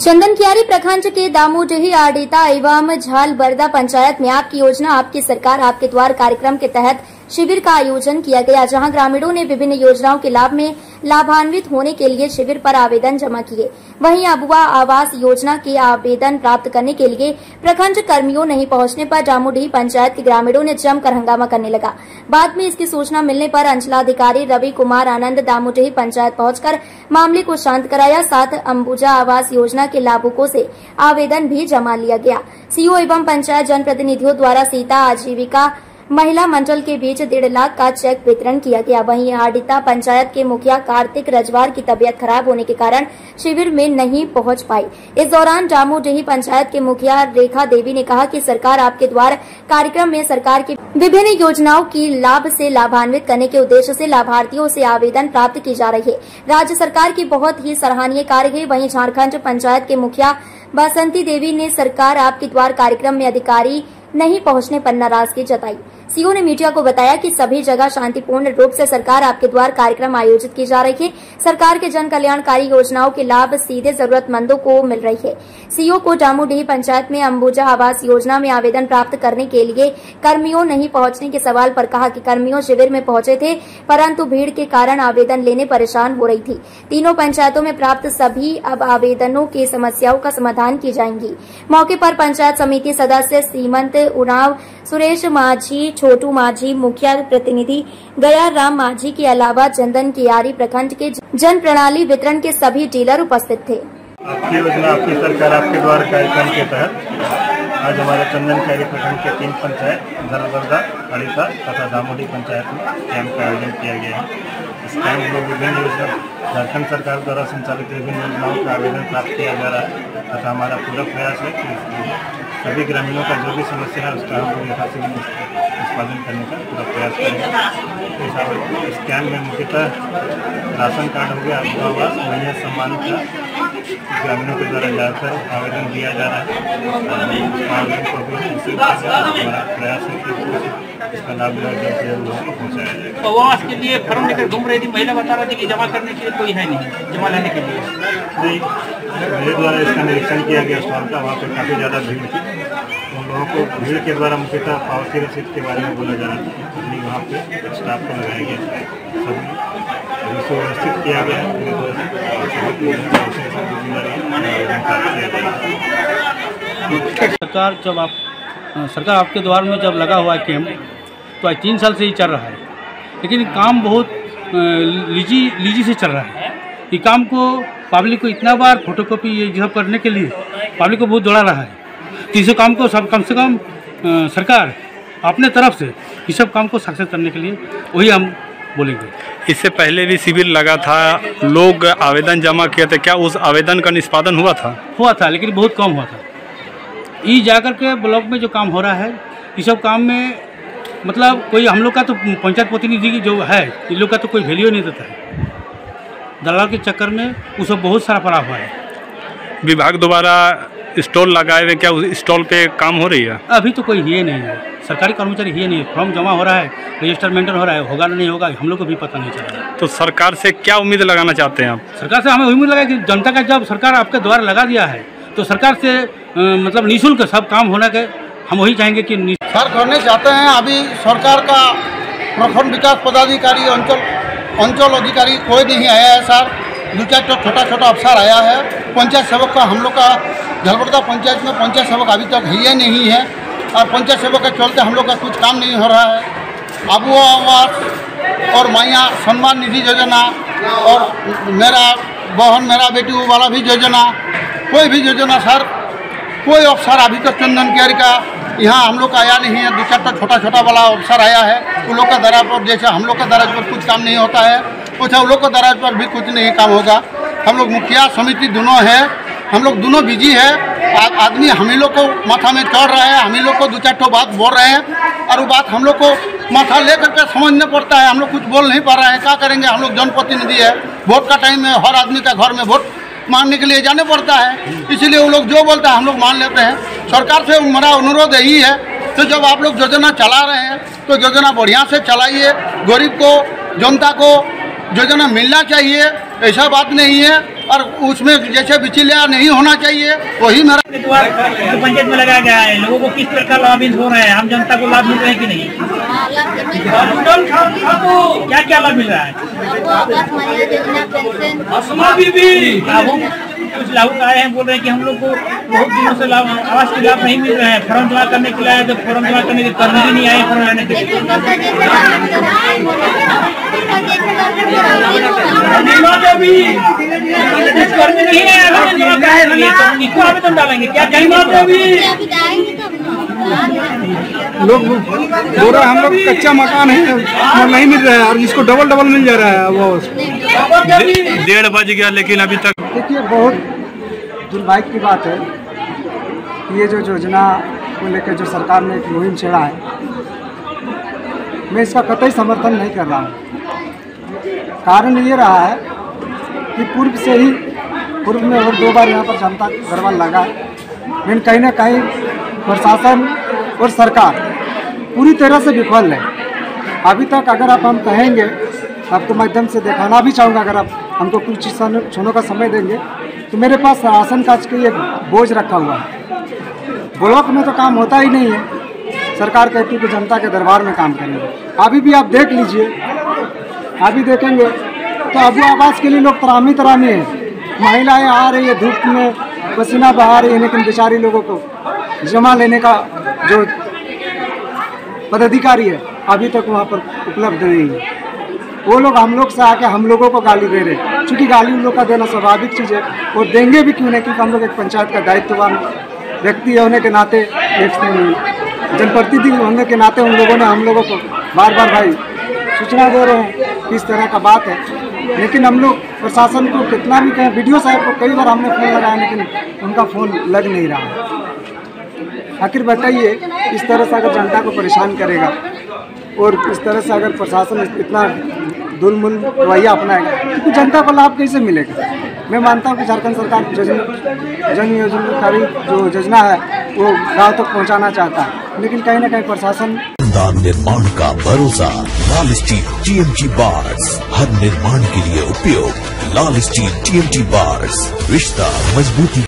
चंदनकियारी प्रखंड के दामोदही आडेता एवं झालबरदा पंचायत में आपकी योजना आपकी सरकार आपके द्वार कार्यक्रम के तहत शिविर का आयोजन किया गया, जहां ग्रामीणों ने विभिन्न योजनाओं के लाभ में लाभान्वित होने के लिए शिविर पर आवेदन जमा किए। वहीं अबुआ आवास योजना के आवेदन प्राप्त करने के लिए प्रखंड कर्मियों नहीं पहुंचने पर दामोदही पंचायत के ग्रामीणों ने जमकर हंगामा करने लगा। बाद में इसकी सूचना मिलने पर अंचलाधिकारी रवि कुमार आनंद दामोदही पंचायत पहुंचकर मामले को शांत कराया। साथ अंबुजा आवास योजना के लाभुकों से आवेदन भी जमा लिया गया। सीओ एवं पंचायत जनप्रतिनिधियों द्वारा सीता आजीविका महिला मंडल के बीच 1.5 लाख का चेक वितरण किया गया। वहीं आडिता पंचायत के मुखिया कार्तिक रजवार की तबीयत खराब होने के कारण शिविर में नहीं पहुंच पाई। इस दौरान दामोदही पंचायत के मुखिया रेखा देवी ने कहा कि सरकार आपके द्वार कार्यक्रम में सरकार की विभिन्न योजनाओं की लाभ से लाभान्वित करने के उद्देश्य से लाभार्थियों से आवेदन प्राप्त की जा रही है। राज्य सरकार की बहुत ही सराहनीय कार्य है। वहीं झारखंड पंचायत के मुखिया बसंती देवी ने सरकार आपके द्वार कार्यक्रम में अधिकारी नहीं पहुंचने पर नाराजगी जताई। सीओ ने मीडिया को बताया कि सभी जगह शांतिपूर्ण रूप से सरकार आपके द्वार कार्यक्रम आयोजित की जा रही है। सरकार के जन कल्याणकारी योजनाओं के लाभ सीधे जरूरतमंदों को मिल रही है। सीओ को दामोदही पंचायत में अंबुजा आवास योजना में आवेदन प्राप्त करने के लिए कर्मियों नहीं पहुंचने के सवाल पर कहा कि कर्मियों शिविर में पहुंचे थे, परंतु भीड़ के कारण आवेदन लेने परेशान हो रही थी। तीनों पंचायतों में प्राप्त सभी अब आवेदनों की समस्याओं का समाधान की जाएंगी। मौके पर पंचायत समिति सदस्य सीमंत उरांव, सुरेश माझी, छोटू माझी, मुखिया प्रतिनिधि गया राम माझी के अलावा चंदनकियारी प्रखंड के जन प्रणाली वितरण के सभी डीलर उपस्थित थे। आपकी योजना आपकी सरकार आपके द्वार कार्यक्रम के तहत आज हमारे चंदनकियारी प्रखंड के 3 पंचायत झालबरदा, आडिता तथा दामोदही पंचायत में कैंप का आयोजन किया गया है। इस कैंप में विभिन्न योजना झारखंड सरकार द्वारा संचालित विभिन्न योजनाओं का आवेदन प्राप्त किया जा रहा है तथा हमारा पूरा प्रयास है कि सभी ग्रामीणों का जो भी समस्या है उसका हम लोग यथाशीघ्र निष्पादन करने का पूरा प्रयास करेंगे। इस कैंप में मुख्यतः राशन कार्ड हो गया, अबुआ आवास, महिला सम्मान का ग्रामीणों के द्वारा जाकर आवेदन दिया जा रहा है। हमारा प्रयास है कि इसका लाभ पहुँचाया जाए। आवास के लिए फॉर्म लेकर घूम रही थी, महिला बता रही थी कि जमा करने के लिए कोई है नहीं, जमा लेने के लिए नहीं। मेरे द्वारा इसका निरीक्षण किया गया स्टॉल का, वहाँ पर काफ़ी ज़्यादा भीड़ थी। उन लोगों को भीड़ के द्वारा मुख्यतः पावती रसीद के बारे में बोला जा रहा था, इसलिए वहाँ पे स्टाफ को लगाया गया, सभी सुव्यवस्थित किया गया। सरकार आपके द्वार में जब लगा हुआ है कैंप, तो आज 3 साल से ही चल रहा है, लेकिन काम बहुत लीजी से चल रहा है। ये काम को पब्लिक को इतना बार फोटोकॉपी ये सब करने के लिए पब्लिक को बहुत दौड़ा रहा है। तो इस काम को सब कम से कम सरकार अपने तरफ से इस सब काम को सक्सेस करने के लिए वही हम बोलेंगे। इससे पहले भी शिविर लगा था, लोग आवेदन जमा किए थे, क्या उस आवेदन का निष्पादन हुआ था? हुआ था, लेकिन बहुत कम हुआ था। ये जाकर के ब्लॉक में जो काम हो रहा है, इस सब काम में मतलब कोई हम लोग का तो पंचायत प्रतिनिधि जो है, इन लोग का तो कोई वैल्यू नहीं देता है। दलाल के चक्कर में वो सब बहुत सारा पड़ा हुआ है। विभाग द्वारा स्टॉल लगाए हुए, क्या उस स्टॉल पे काम हो रही है? अभी तो कोई ही नहीं है, सरकारी कर्मचारी ही नहीं है। फॉर्म जमा हो रहा है, रजिस्टर मेंटेन हो रहा है, होगा नहीं होगा हम लोग को भी पता नहीं चल रहा है। तो सरकार से क्या उम्मीद लगाना चाहते हैं आप? सरकार से हमें उम्मीद लगा कि जनता का जब सरकार आपके द्वारा लगा दिया है, तो सरकार से मतलब निःशुल्क सब काम होना के हम वही चाहेंगे कि सर करने चाहते हैं। अभी सरकार का प्रखंड विकास पदाधिकारी, अंचल अधिकारी कोई नहीं आया है सर। 2-4 छोटा अफसर आया है। पंचायत सेवक का हम लोग का झालबरदा पंचायत में पंचायत सेवक अभी तक है नहीं है, और पंचायत सेवक के चलते हम लोग का कुछ काम नहीं हो रहा है। अबुआ आवास और माया सम्मान निधि योजना और मेरा बहन मेरा बेटी वाला भी योजना, कोई भी योजना सर, कोई अफसर अभी तक चंदनकियारी का यहाँ हम लोग का आया नहीं है। 2-4 छोटा वाला अफसर आया है, उन लोग का दराज पर, जैसे हम लोग का दराज पर कुछ काम नहीं होता है, कुछ उन लोग का दराज पर भी कुछ नहीं काम होगा। हम लोग मुखिया समिति दोनों है, हम लोग दोनों बिजी है। आदमी हम ही लोग को माथा में चढ़ रहे हैं, हम ही लोग को 2-4 बात बोल रहे हैं, और वो बात हम लोग को माथा लेकर के समझना पड़ता है। हम लोग कुछ बोल नहीं पा रहे हैं, क्या करेंगे? हम लोग जनप्रतिनिधि है, वोट का टाइम है, हर आदमी का घर में वोट मांगने के लिए जाने पड़ता है, इसीलिए वो लोग जो बोलता है हम लोग मान लेते हैं। सरकार से हमारा अनुरोध यही है, तो जब आप लोग योजना चला रहे हैं तो योजना बढ़िया से चलाइए, गरीब को, जनता को योजना मिलना चाहिए, ऐसा बात नहीं है। और उसमें जैसे बिचौलिया नहीं होना चाहिए, वही मेरा पंचायत में लगाया गया है। लोगों को किस तरह का लाभ हो रहा है, आम जनता को लाभ मिल रहा है कि नहीं? क्या क्या लाभ मिल रहा है? कुछ लाभुक आए हैं, बोल रहे हैं कि हम लोग को बहुत दिनों से लाभ आवास के लाभ नहीं मिल रहे हैं। फॉर्म जमा करने के लिए आए तो फॉर्म जमा करने के कर्मी भी नहीं आए फॉर्म लाने के लिए। कर्मी नहीं है, इसको आवेदन डालेंगे क्या? लोग बोल रहे हम लोग कच्चा मकान है नहीं मिल रहा है और इसको डबल मिल जा रहा है। वो 1:30 बज गया लेकिन अभी तक। देखिए, बहुत दुर्भाग्य की बात है कि ये जो योजना को लेकर जो सरकार ने एक मुहिम छेड़ा है, मैं इसका कतई समर्थन नहीं कर रहा हूँ। कारण ये रहा है कि पूर्व में और 2 बार यहाँ पर जनता दरबार लगा है, लेकिन कहीं ना कहीं प्रशासन और सरकार पूरी तरह से विफल है अभी तक। अगर आप हम कहेंगे, आपको माध्यम से दिखाना भी चाहूँगा, अगर आप हमको कुछ क्षणों का समय देंगे तो मेरे पास राशन कार्ड के एक बोझ रखा हुआ है। ब्लॉक में तो काम होता ही नहीं है, सरकार कहती है कि जनता के दरबार में काम करेंगे। अभी भी आप देख लीजिए, अभी देखेंगे तो अभी आवास के लिए लोग तरामी है, महिलाएं आ रही है धूप में पसीना बहा रही है, लेकिन बेचारी लोगों को जमा लेने का जो पदाधिकारी है अभी तक वहाँ पर उपलब्ध नहीं है। वो लोग हम लोग से आके हम लोगों को गाली दे रहे हैं, चूँकि गाली उन लोग का देना स्वाभाविक चीज़ है और देंगे भी क्यों नहीं, क्योंकि हम लोग एक पंचायत का दायित्ववान व्यक्ति होने के नाते, एक जनप्रतिनिधि होने के नाते उन लोगों ने हम लोगों को बार भाई सूचना दे रहे हैं कि इस तरह का बात है। लेकिन हम लोग प्रशासन को कितना भी कहें, वीडियो साहब को कई बार हमने फ़ोन लगाया लेकिन उनका फ़ोन लग नहीं रहा है। आखिर बताइए, इस तरह से अगर जनता को परेशान करेगा और इस तरह से अगर प्रशासन इतना दुलमुल रवैया अपनाएगा तो जनता को लाभ कैसे मिलेगा? मैं मानता हूँ कि झारखंड सरकार जन योजनाकारी जो योजना है वो गांव तक पहुँचाना चाहता है, लेकिन कहीं ना कहीं प्रशासन निर्माण का भरोसा लाल स्टील TMT बार्स, हर निर्माण के लिए उपयोग। लाल स्टील TMT बार्स, रिश्ता मजबूती।